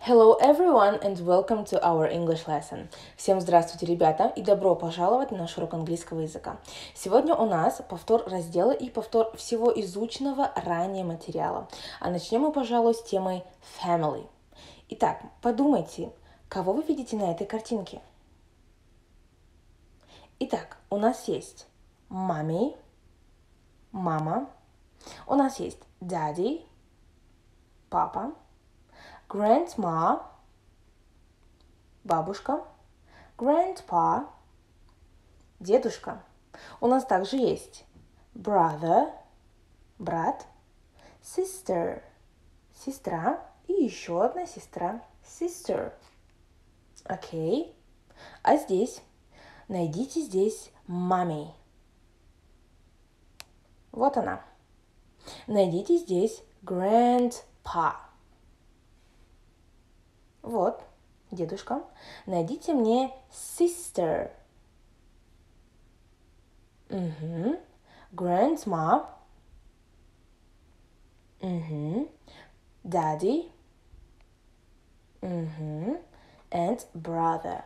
Hello everyone and welcome to our English lesson. Всем здравствуйте, ребята, и добро пожаловать на наш урок английского языка. Сегодня у нас повтор раздела и повтор всего изученного ранее материала. А начнем мы, пожалуй, с темой family. Итак, подумайте, кого вы видите на этой картинке? Итак, у нас есть mommy, мама, у нас есть daddy, папа, grandma, бабушка, grandpa, дедушка. У нас также есть brother, брат, sister, сестра и еще одна сестра, sister. Окей. А здесь найдите здесь mommy. Вот она. Найдите здесь grandpa. Вот, дедушка. Найдите мне sister. Grandma. Daddy. And brother.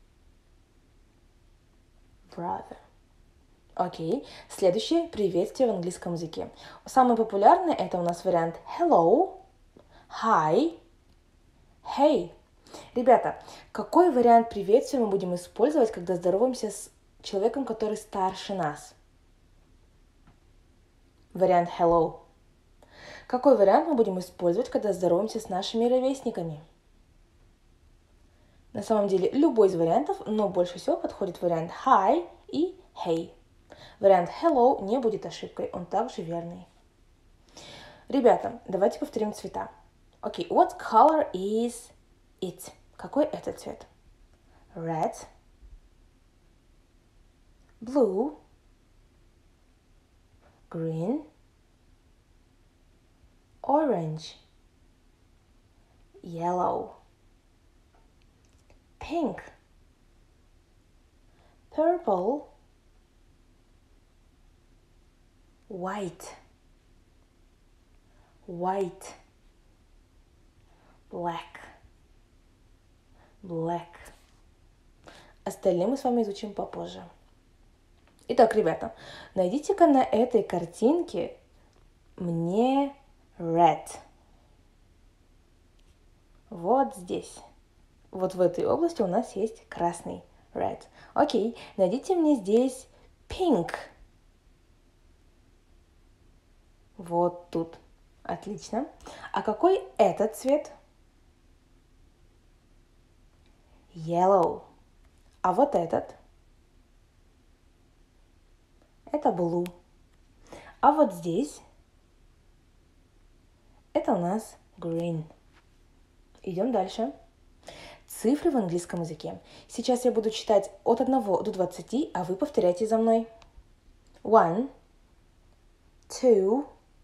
Окей. Следующее приветствие в английском языке. Самый популярный это у нас вариант hello, hi, hey. Ребята, какой вариант приветствия мы будем использовать, когда здороваемся с человеком, который старше нас? Вариант hello. Какой вариант мы будем использовать, когда здороваемся с нашими ровесниками? На самом деле, любой из вариантов, но больше всего подходит вариант hi и hey. Вариант hello не будет ошибкой, он также верный. Ребята, давайте повторим цвета. Окей, what color is it? Какой это цвет? Red, blue, green, orange, yellow, pink, purple, white, black. Остальные мы с вами изучим попозже. Итак, ребята, найдите-ка на этой картинке мне red. Вот здесь. Вот в этой области у нас есть красный red. Окей, найдите мне здесь pink. Вот тут. Отлично. А какой этот цвет? Yellow. А вот этот? Это blue. А вот здесь? Это у нас green. Идем дальше. Цифры в английском языке. Сейчас я буду читать от 1 до 20, а вы повторяйте за мной. 1, 2,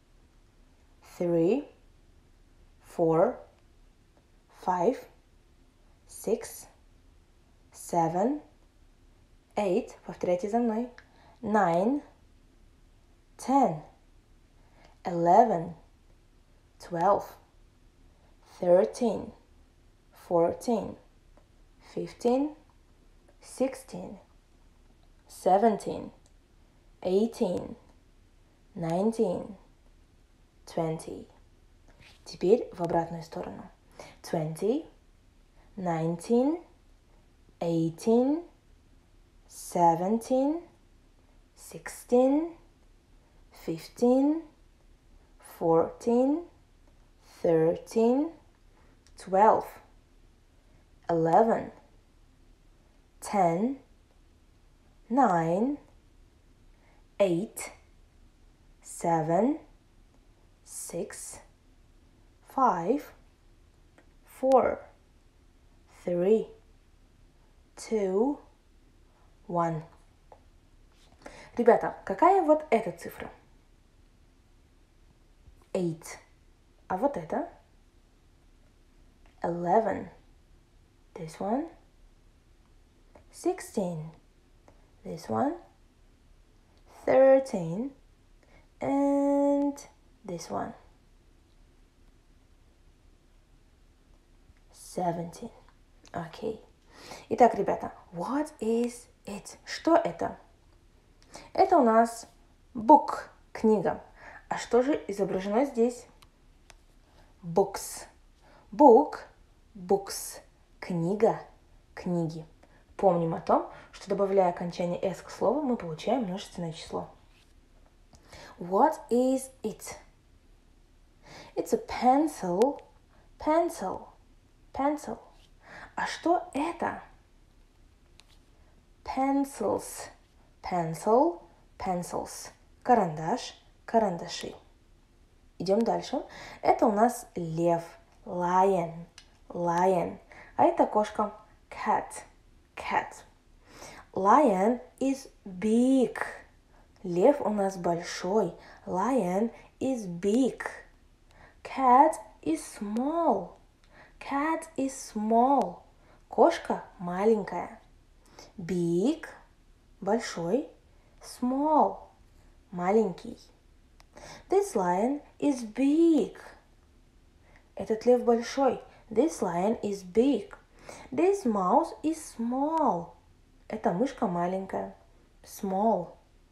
3, 4, 5, 6, 7, 8, повторяйте за мной. 9, 10, 11, 12, 13, 14, 15, 16, 17, 18, 19, 20. Теперь в обратную сторону. 20, 19, 18, 17, 16, 15, 14, 13, 12, 11, 10, 9, 8, 7, 6, 5, 4, 3, 2, 1. Ребята, какая вот эта цифра? 8. А вот это? 11. This one? 16. This one? 13. And this one? 17. Окей. Итак, ребята, what is it? Что это? Это у нас book, книга. А что же изображено здесь? Books. Book, books. Книга, книги. Помним о том, что добавляя окончание s к слову, мы получаем множественное число. What is it? It's a pencil. Pencil. Pencil. А что это? Pencils. Pencil. Pencils. Карандаш. Карандаши. Идем дальше. Это у нас лев. Lion. Lion. А это кошка. Cat. Cat. Lion is big. Лев у нас большой. Lion is big. Cat is small. Cat is small. Кошка маленькая. Big – большой. Small – маленький. This lion is big. Этот лев большой. This lion is big. This mouse is small. Эта мышка маленькая. Small.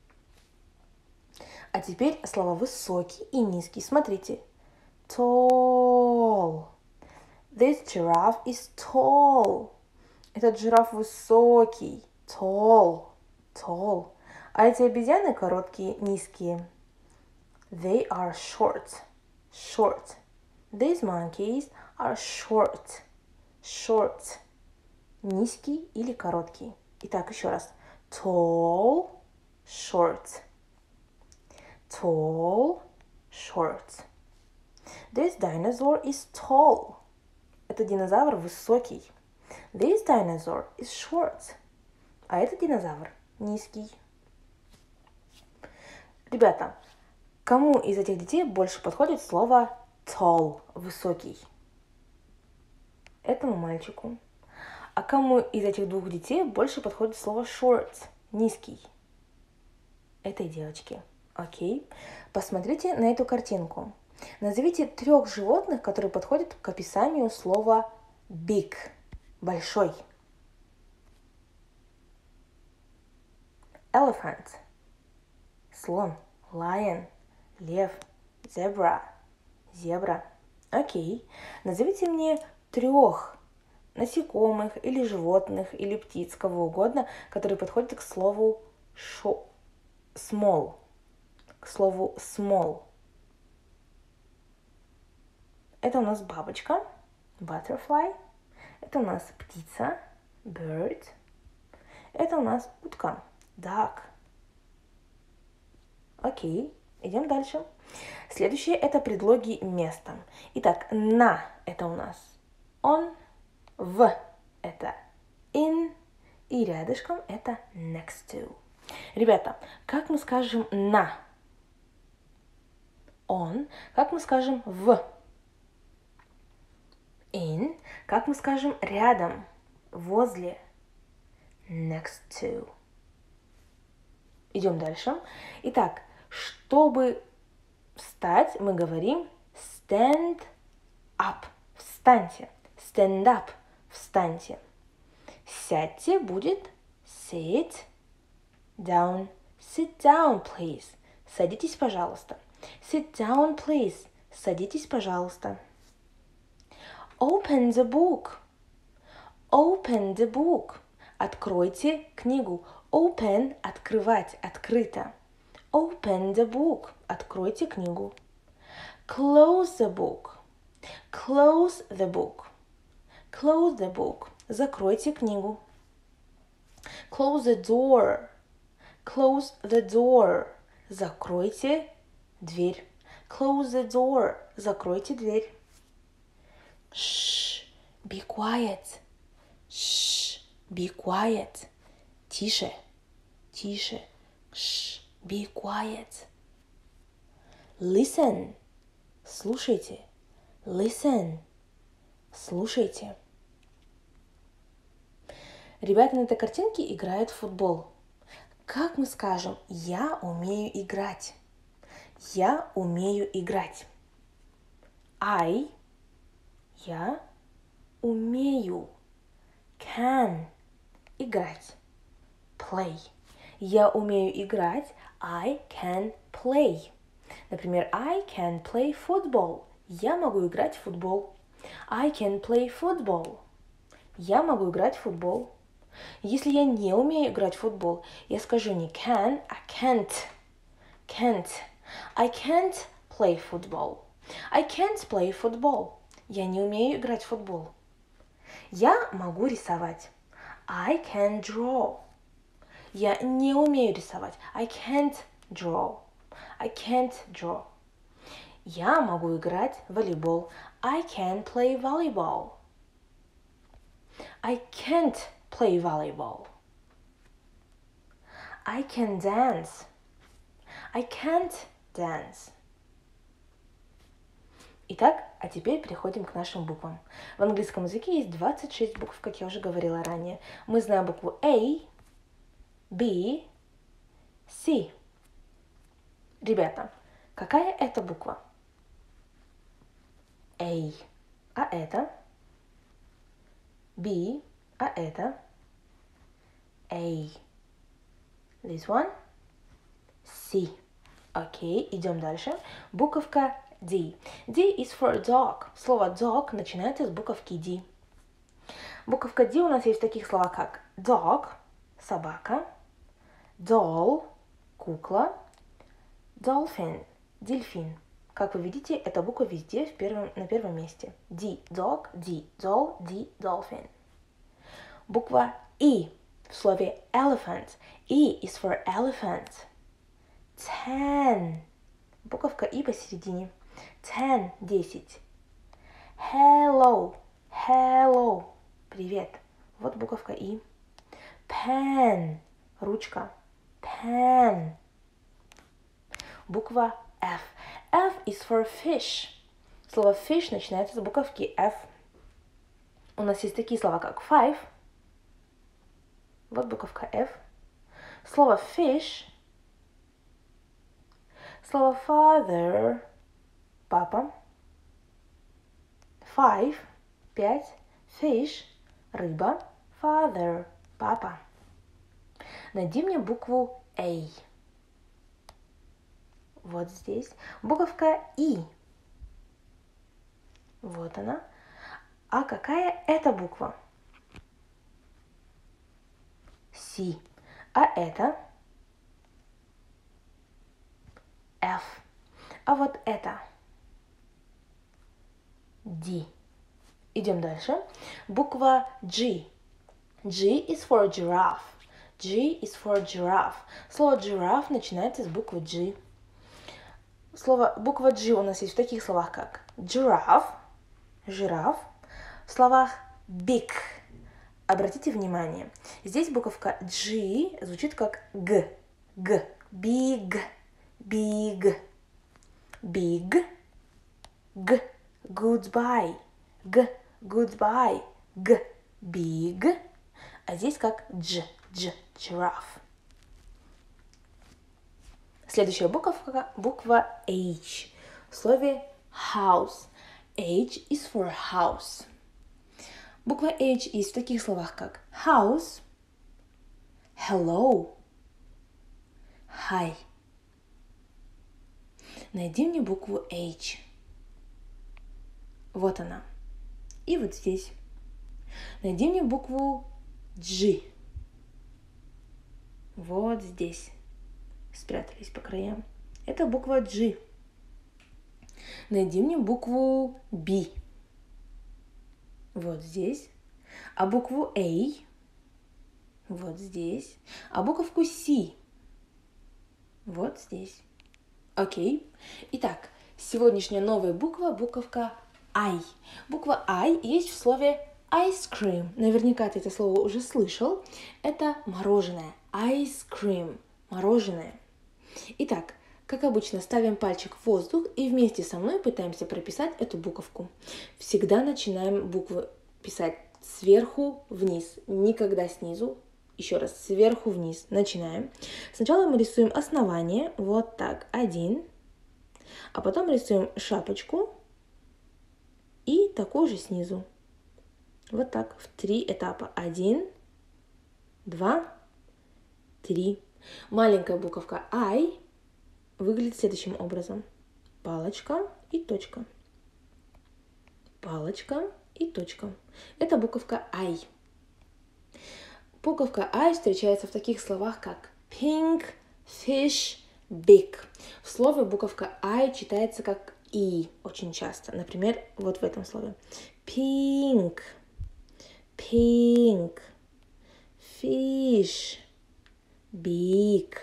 А теперь слова высокий и низкий. Смотрите. Tall. This giraffe is tall. Этот жираф высокий. Tall. Tall. А эти обезьяны короткие, низкие. They are short. Short. These monkeys are short. Short. Низкий или короткий. Итак, еще раз. Tall. Short. Tall. Short. This dinosaur is tall. Этот динозавр высокий. This dinosaur is short. А этот динозавр низкий. Ребята, кому из этих детей больше подходит слово tall, высокий? Этому мальчику. А кому из этих двух детей больше подходит слово short, низкий? Этой девочке. Окей. Посмотрите на эту картинку. Назовите 3 животных, которые подходят к описанию слова big, большой. Elephant, слон. Lion, лев. Zebra, зебра. Окей. Назовите мне 3 насекомых или животных или птиц, кого угодно, которые подходят к слову small. К слову small. Это у нас бабочка, butterfly. Это у нас птица, bird. Это у нас утка, duck. Окей, идем дальше. Следующее это предлоги места. Итак, на это у нас on, в это in и рядышком это next to. Ребята, как мы скажем на? On. Как мы скажем в? In. Как мы скажем рядом? Возле. Next to. Идем дальше. Итак, чтобы встать, мы говорим stand up. Встаньте. Stand up. Встаньте. Сядьте будет sit down. Sit down, please. Садитесь, пожалуйста. Sit down, please. Садитесь, пожалуйста. Open the book. Open the book. Откройте книгу. Open – открывать, открыто. Open the book. Откройте книгу. Close the book. Close the book. Close the book. Закройте книгу. Close the door. Close the door. Закройте дверь. Close the door. Закройте дверь. Shh. Be quiet. Shh. Be quiet. Тише. Тише. Shh. Be quiet. Listen. Слушайте. Listen. Слушайте. Ребята на этой картинке играют в футбол. Как мы скажем «я умею играть»? Я умею играть. I. Я. умею. Can – играть. Play. Я умею играть. I can play. Например, I can play football. Я могу играть в футбол. I can play football. Я могу играть в футбол. Если я не умею играть в футбол, я скажу не can, а can't. Can't. I can't play football. I can't play football. Я не умею играть в футбол. Я могу рисовать. I can draw. Я не умею рисовать. I can't draw. I can't draw. Я могу играть в волейбол. I can play volleyball. I can't play volleyball. I can dance. I can't dance. Итак, а теперь переходим к нашим буквам. В английском языке есть 26 букв, как я уже говорила ранее. Мы знаем букву A, B, C. Ребята, какая это буква? A. А это? B. А это? A. This one? C. Окей, идем дальше. Буковка D. D is for dog. Слово dog начинается с буковки D. Буковка D у нас есть в таких словах, как dog – собака, doll – кукла, dolphin – дельфин. Как вы видите, эта буква везде на первом месте. D – dog, D – doll, D – dolphin. Буква E в слове elephant. E is for elephant. 10. Буковка И посередине. 10 – 10. Hello – hello – привет. Вот буковка И. Pen – ручка. Pen. Буква F. F is for fish. Слово fish начинается с буковки F. У нас есть такие слова, как five. Вот буковка F. Слово fish. Слово father. Папа. Five. 5. Fish. Рыба. Father. Папа. Найди мне букву A. Вот здесь. Буковка И. Вот она. А какая это буква? C. А это? F. А вот это? D. Идем дальше. Буква G. G is for giraffe. G is for giraffe. Слово giraffe начинается с буквы G. Буква G у нас есть в таких словах, как giraffe, жираф. В словах big. Обратите внимание, здесь буковка G звучит как Г. Г. Big. Big. Big. Г. Goodbye. Г. Goodbye. Г. Big. А здесь как Дж. Дж. Giraffe. Следующая буква H. В слове house. H is for house. Буква H есть в таких словах, как house, hello, hi. Найди мне букву H. Вот она. И вот здесь. Найди мне букву G. Вот здесь. Спрятались по краям. Это буква G. Найди мне букву B. Вот здесь. А букву A. Вот здесь. А буковку C. Вот здесь. Окей. Итак, сегодняшняя новая буква, буковка I. Буква I есть в слове ice cream. Наверняка ты это слово уже слышал. Это мороженое. Ice cream. Мороженое. Итак, как обычно, ставим пальчик в воздух и вместе со мной пытаемся прописать эту буковку. Всегда начинаем буквы писать сверху вниз, никогда снизу. Еще раз, сверху вниз. Начинаем. Сначала мы рисуем основание, вот так, 1. А потом рисуем шапочку и такую же снизу. Вот так, в 3 этапа. 1, 2, 3. Маленькая буковка I выглядит следующим образом. Палочка и точка. Палочка и точка. Это буковка I. Буковка I встречается в таких словах, как pink, fish, big. В слове буковка I читается как И очень часто. Например, вот в этом слове. Pink, pink, fish, big.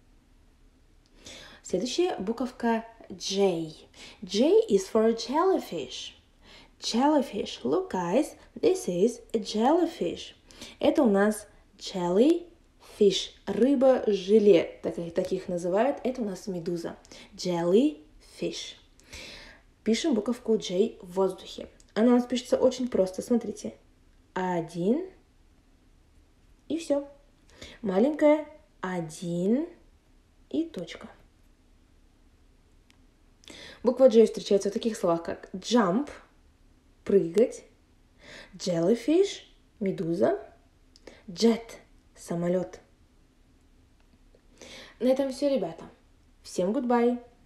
Следующая буковка J. J is for jellyfish. Jellyfish. Look, guys, this is a jellyfish. Это у нас jellyfish. Рыба-желе, таких называют. Это у нас медуза. Jellyfish. Пишем буковку J в воздухе. Она у нас пишется очень просто. Смотрите. 1 и все. Маленькая 1 и точка. Буква J встречается в таких словах, как jump, прыгать, jellyfish, медуза, jet, самолет. На этом все, ребята. Всем goodbye!